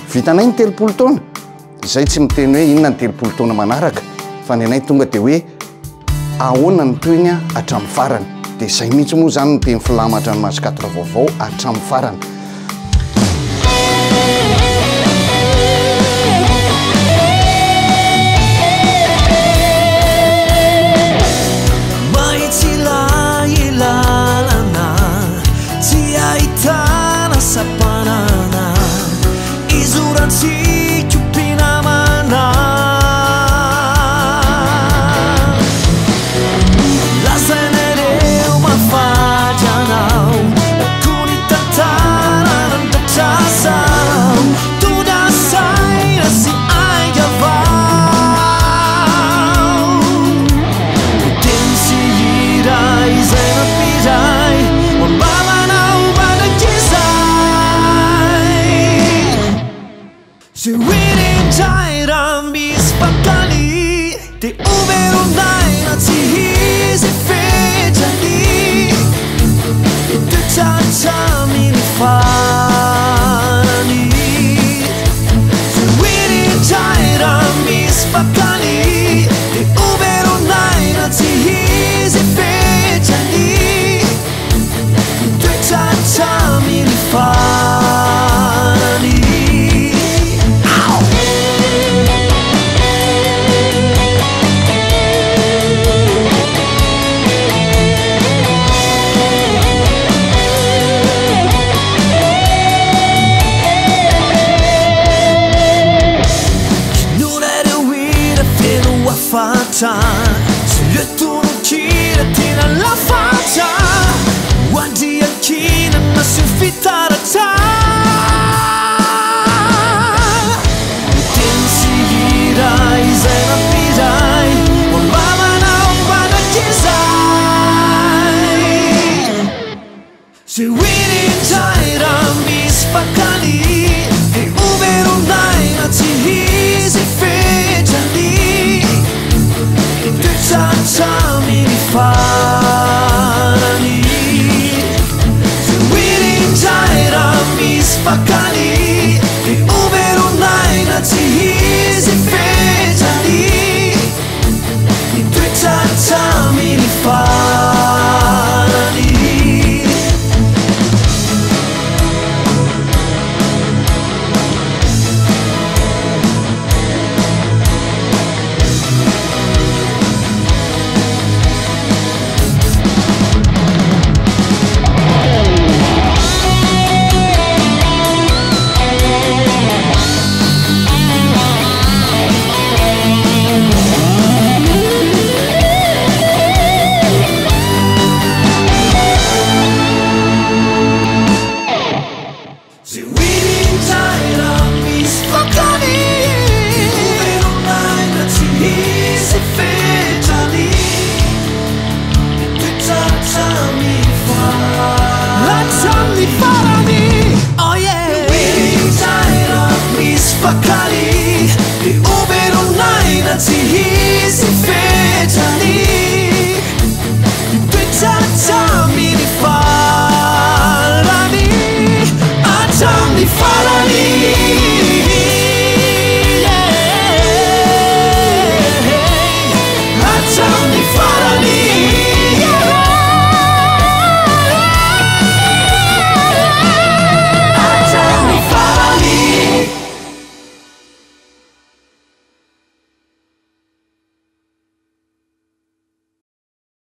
vitanay ny 3 taona izay tsy miteny hoe inona ny 3 taona manaraka fa ny anay tonga dia hoe ahoana ny toiny hatramin'ny farany dia izay mihitsy moa zany no teny filamatra ny masikatra vaovao hatramin'ny farany. Hatramin'ny Farany Zuiry raha misy fakany dia overonaina tsy izy fetrany toetra hatramin'ny Farany. Se le tononkira tena lafatra hoandriankina masio fitaratra teny sihira izay mampiray mambamanao manakizay se hoirindray raha misy fakany dia overonaina tsy izy fetrany Hatramin'ny Farany Zuiry raha misy fakany dia overonaina tsy izy fetrany toetra hatramin'ny Farany. Fakali di overonaina tsy izy fetrany toetra hatramin'ny Farany hatramin'ny Farany.